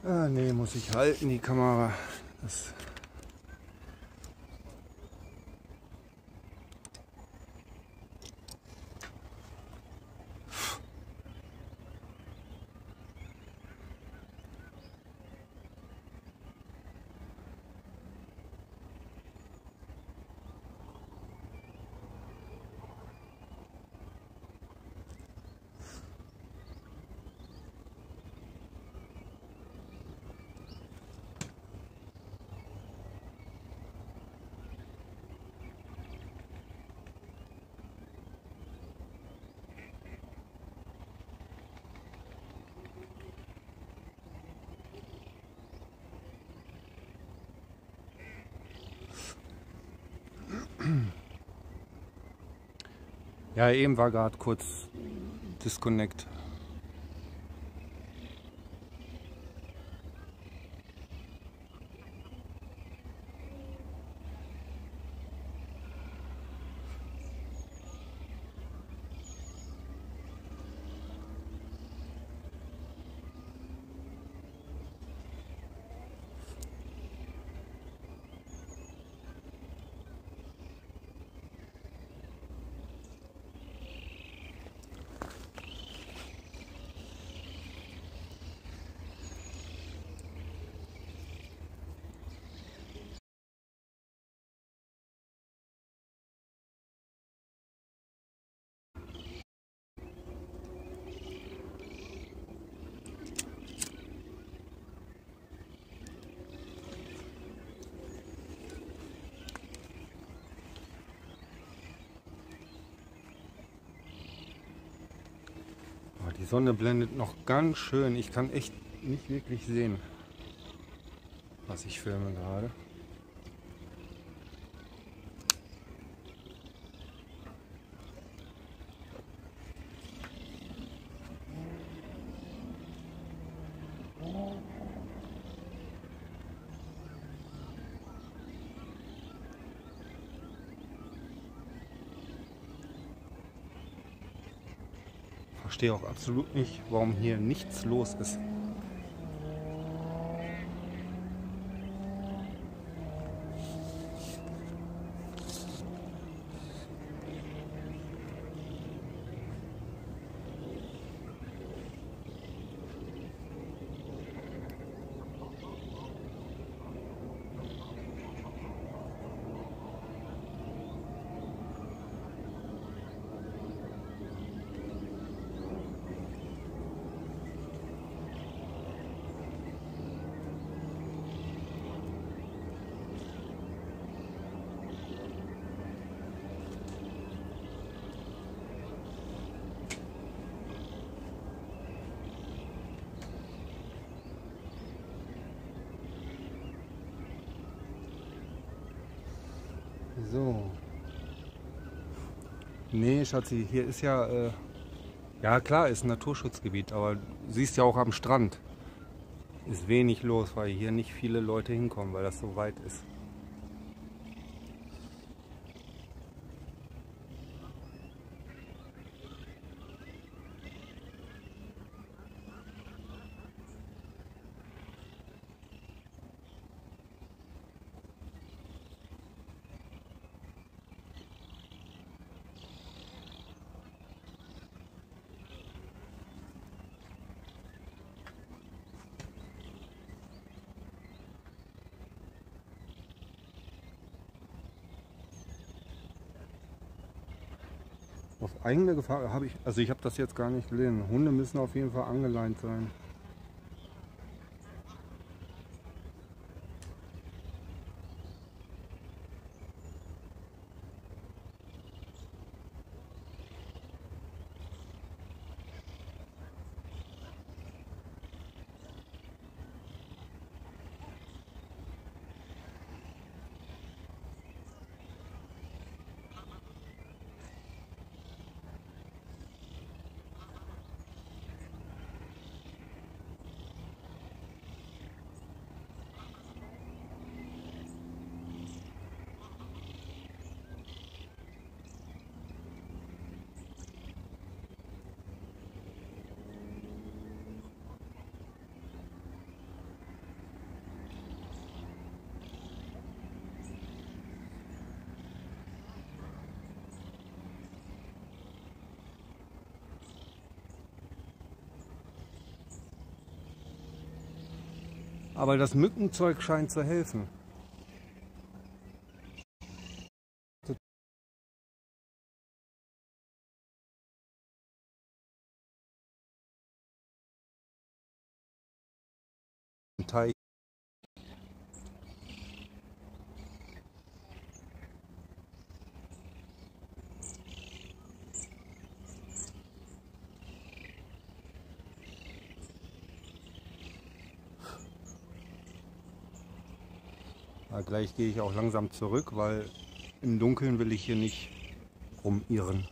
Ah, nee, muss ich halten, die Kamera. Das ja, eben war gerade kurz Disconnect. Oh, die Sonne blendet noch ganz schön. Ich kann echt nicht wirklich sehen, was ich filme gerade. Verstehe auch absolut nicht, warum hier nichts los ist. So. Nee, Schatzi, hier ist ja, ja klar, ist ein Naturschutzgebiet, aber du siehst ja auch am Strand ist wenig los, weil hier nicht viele Leute hinkommen, weil das so weit ist. Auf eigene Gefahr habe ich, also ich habe das jetzt gar nicht gelesen. Hunde müssen auf jeden Fall angeleint sein. Aber das Mückenzeug scheint zu helfen. Teig. Ja, gleich gehe ich auch langsam zurück, weil im Dunkeln will ich hier nicht rumirren.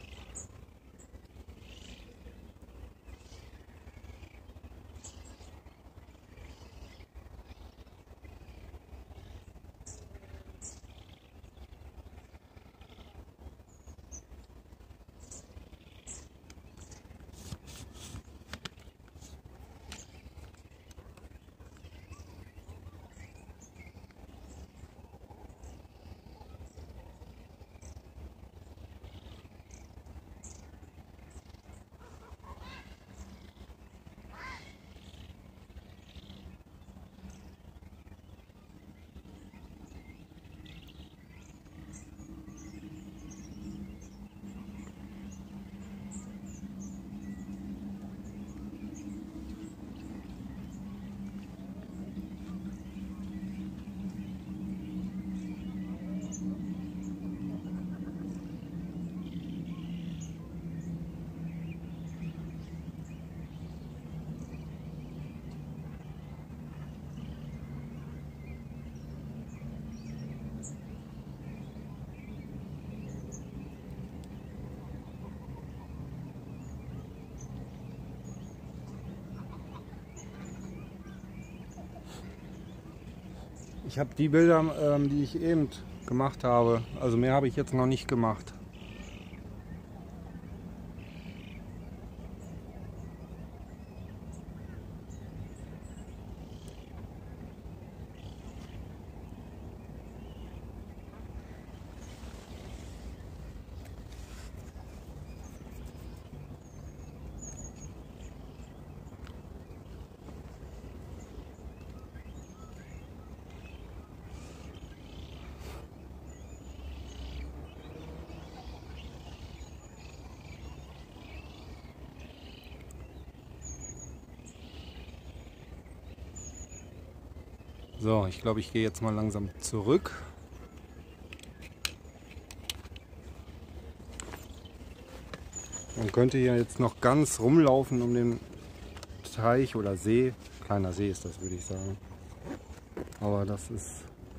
Ich habe die Bilder, die ich eben gemacht habe. Also mehr habe ich jetzt noch nicht gemacht. So, ich glaube, ich gehe jetzt mal langsam zurück. Man könnte hier jetzt noch ganz rumlaufen um den Teich oder See. Kleiner See ist das, würde ich sagen. Aber das ist...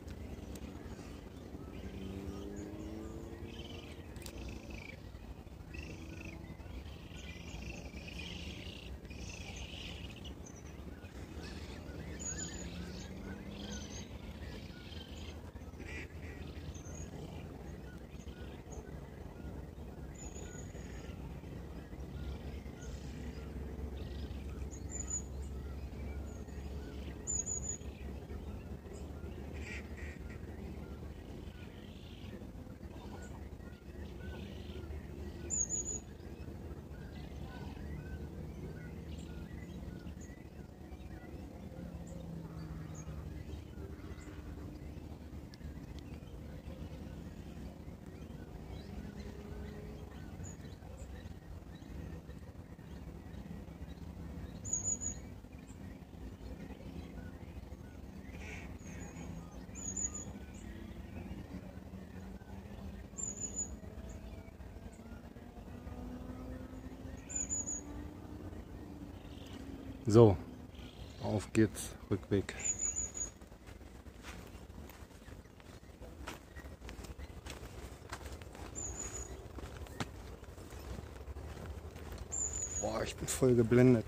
So, auf geht's, Rückweg. Boah, ich bin voll geblendet.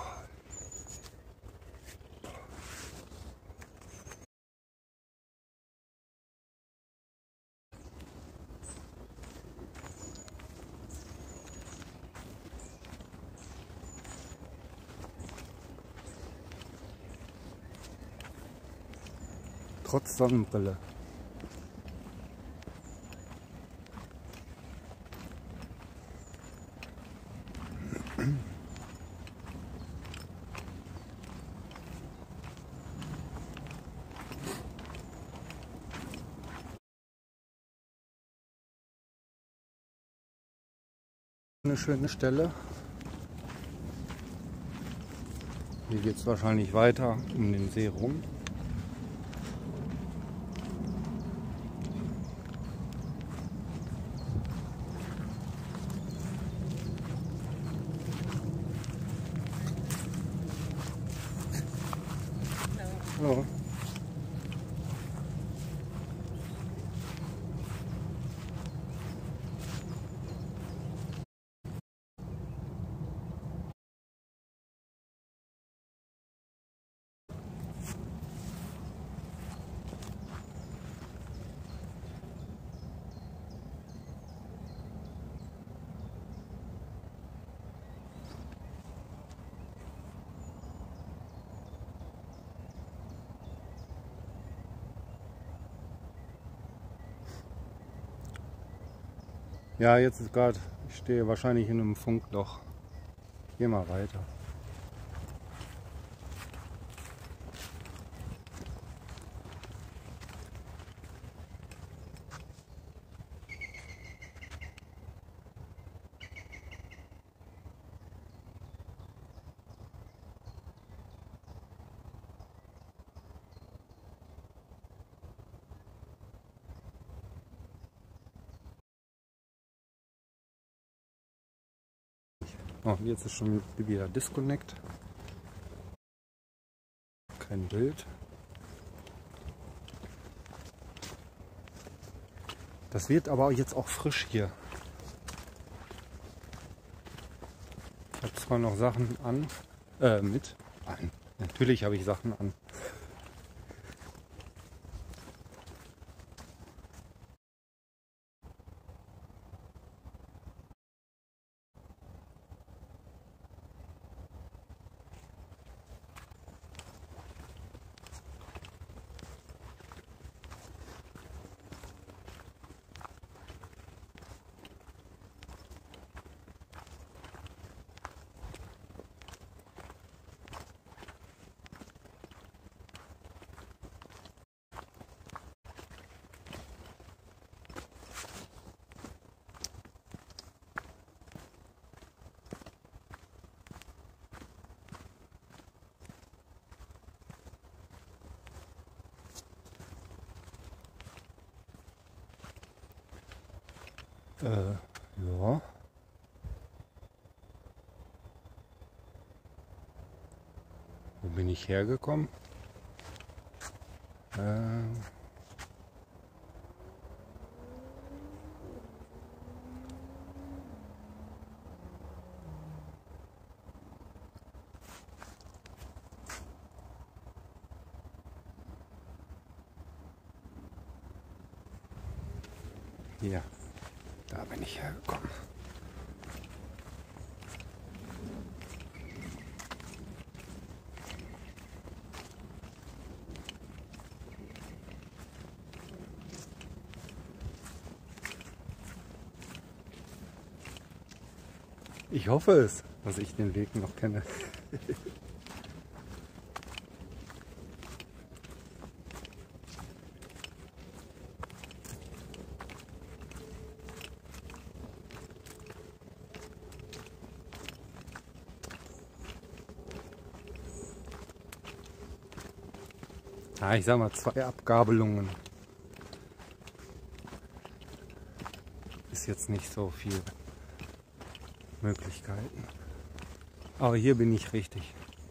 Trotz Sonnenbrille. Eine schöne Stelle. Hier geht es wahrscheinlich weiter um den See rum. Ja. Ja, jetzt ist gerade, ich stehe wahrscheinlich in einem Funkloch. Geh mal weiter. Oh, jetzt ist schon wieder Disconnect. Kein Bild. Das wird aber jetzt auch frisch hier. Ich habe zwar noch Sachen an, mit an. Natürlich habe ich Sachen an. Ja. Wo bin ich hergekommen? Hier, da bin ich hergekommen. Ich hoffe es, dass ich den Weg noch kenne. Ich sag mal 2 Abgabelungen. Ist jetzt nicht so viel Möglichkeiten. Aber hier bin ich richtig.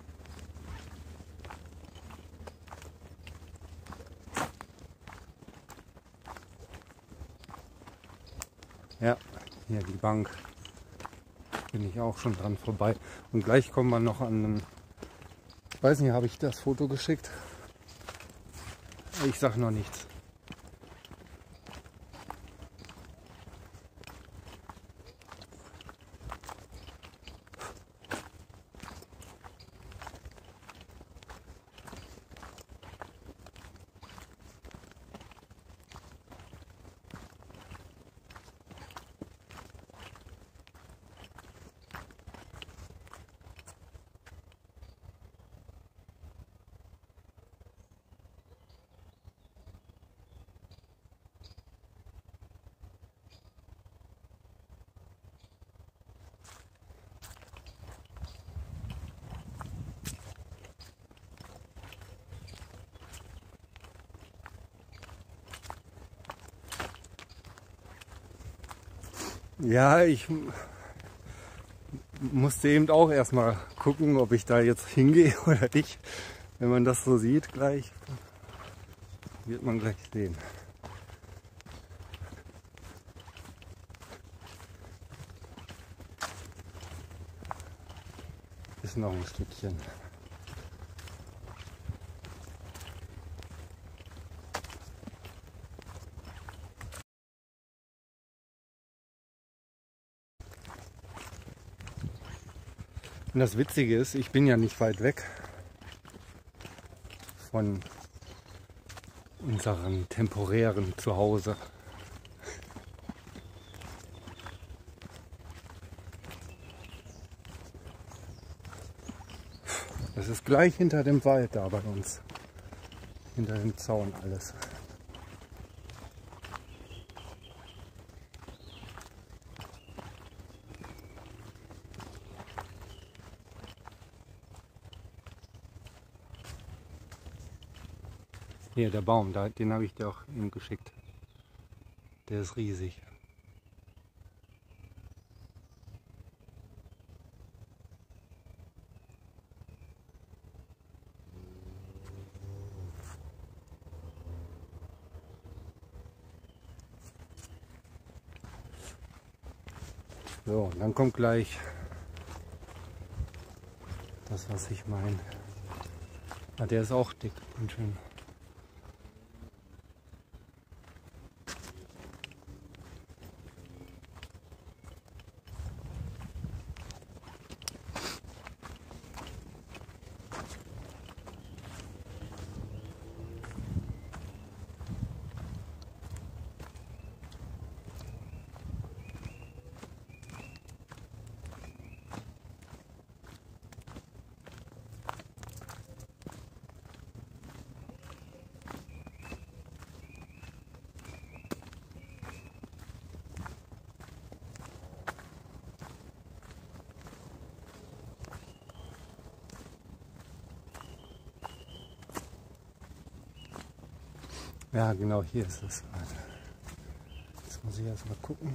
Ja, hier die Bank. Bin ich auch schon dran vorbei. Und gleich kommen wir noch an einen, ich weiß nicht, habe ich das Foto geschickt? Ich sag noch nichts. Ja, ich musste eben auch erstmal gucken, ob ich da jetzt hingehe oder nicht. Wenn man das so sieht gleich, wird man gleich sehen. Ist noch ein Stückchen. Und das Witzige ist, ich bin ja nicht weit weg von unserem temporären Zuhause. Das ist gleich hinter dem Wald da bei uns. Hinter dem Zaun alles. Hier, der Baum, den habe ich dir auch eben geschickt. Der ist riesig. So, und dann kommt gleich das, was ich meine. Ah, der ist auch dick und schön. Ja, genau, hier ist es. Jetzt muss ich erst mal gucken.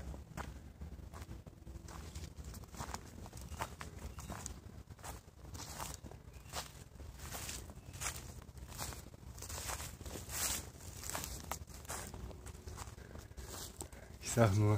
Ich sag nur,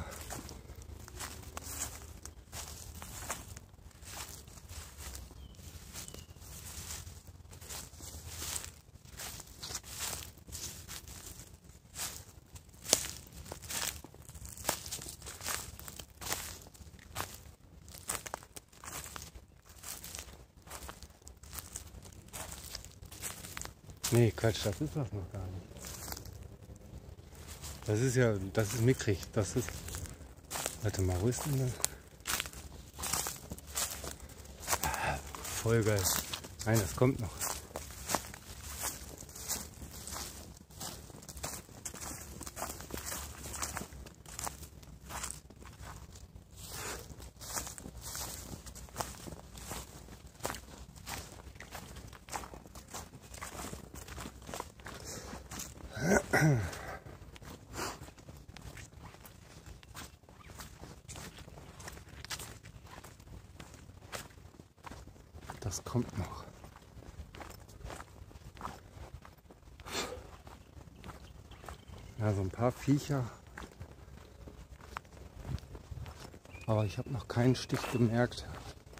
nee, Quatsch, das ist das noch gar nicht. Das ist ja, das ist mickrig. Das ist, warte mal, wo ist denn das? Voll geil. Nein, das kommt noch. Das kommt noch. Ja, so ein paar Viecher. Aber ich habe noch keinen Stich gemerkt.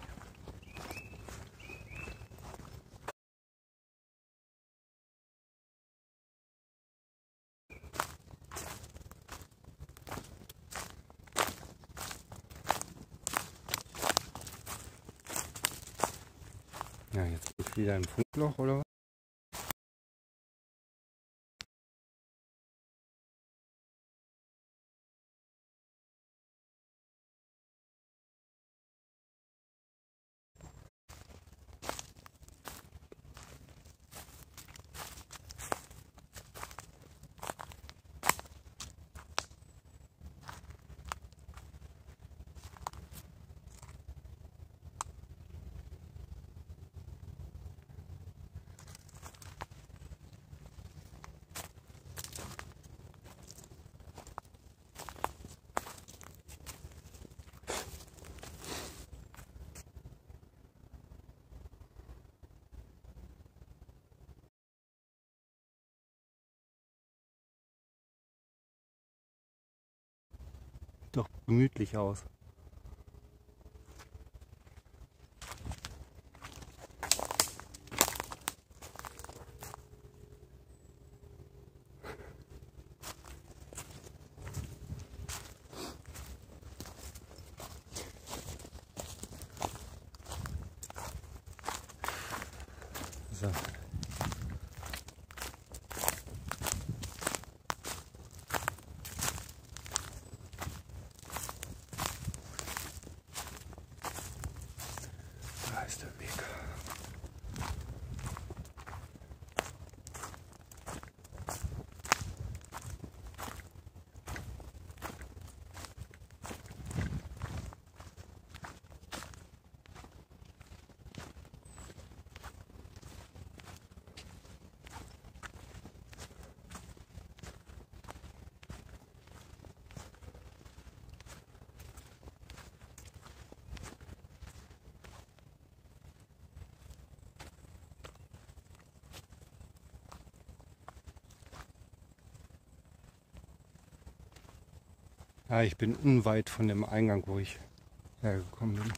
Ja, jetzt bin ich wieder im Funkloch, oder was? Sieht doch gemütlich aus. So. Da ist der Weg. Ja, ich bin unweit von dem Eingang, wo ich hergekommen bin.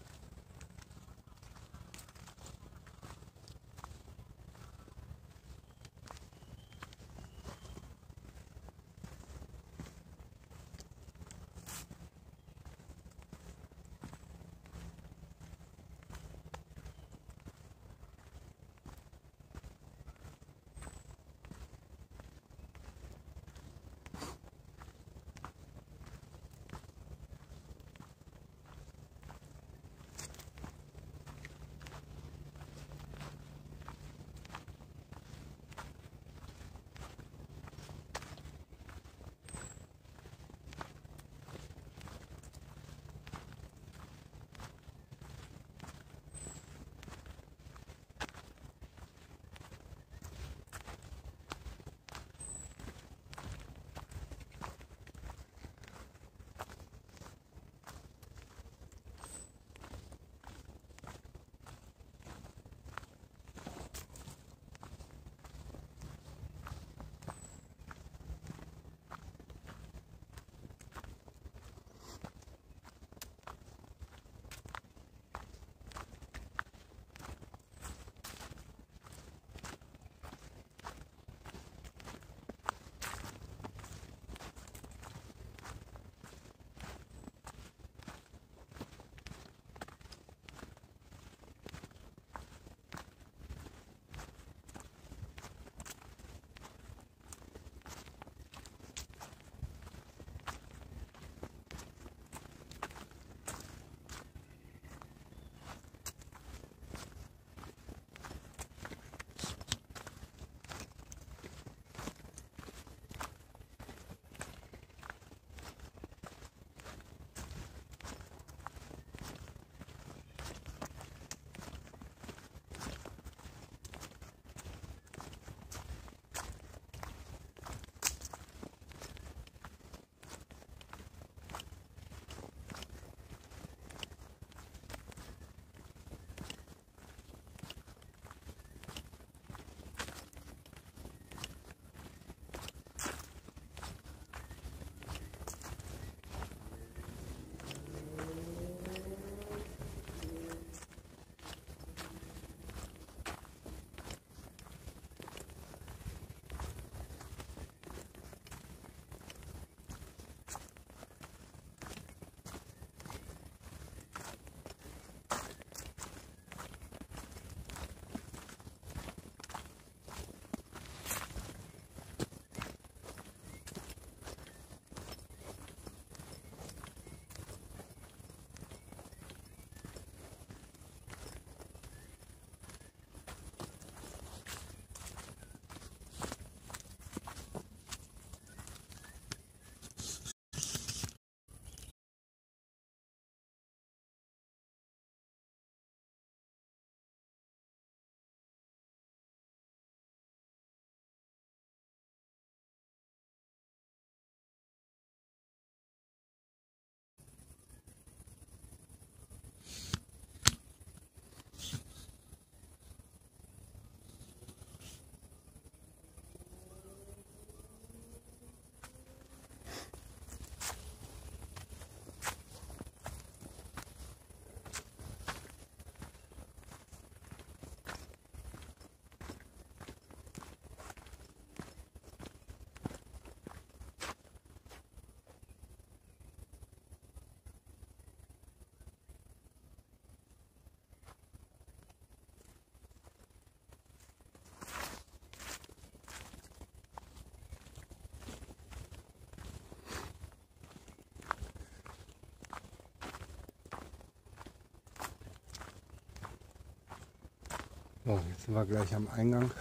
So, jetzt sind wir gleich am Eingang.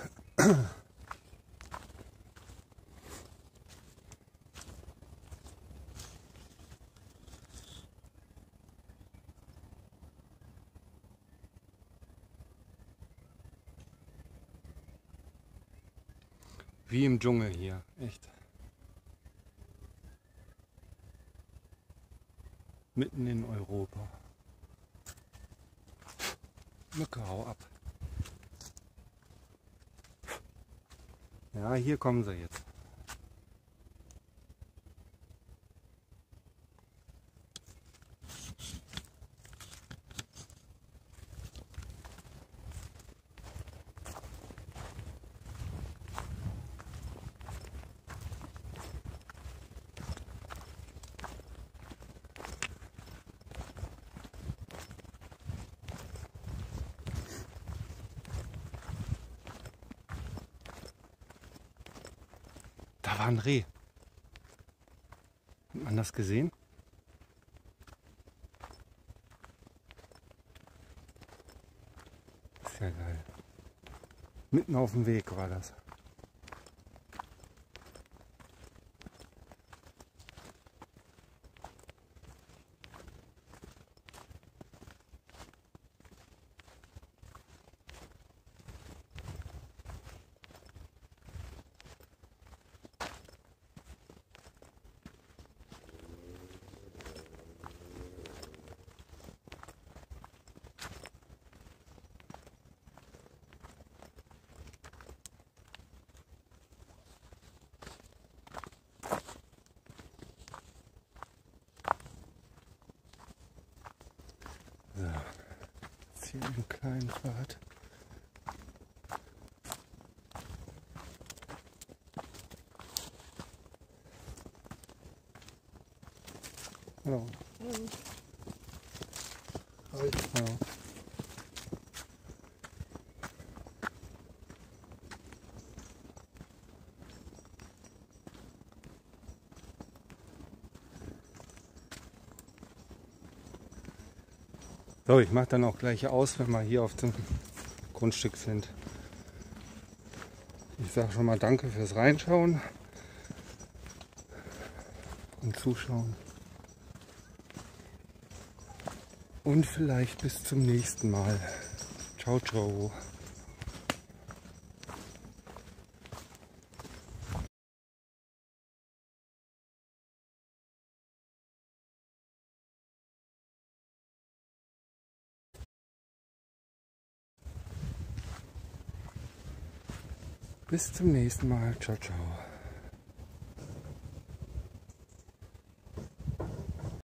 Wie im Dschungel hier, echt. Mitten in Europa. Mücke, hau ab. Ja, hier kommen sie jetzt. Da war ein Reh. Hat man das gesehen? Ist ja geil. Mitten auf dem Weg war das. So, jetzt hier einen kleinen Pfad. Hallo. Hi. Hallo. So, ich mache dann auch gleich aus, wenn wir hier auf dem Grundstück sind. Ich sage schon mal danke fürs Reinschauen und Zuschauen. Und vielleicht bis zum nächsten Mal. Ciao, ciao. Bis zum nächsten Mal. Ciao, ciao.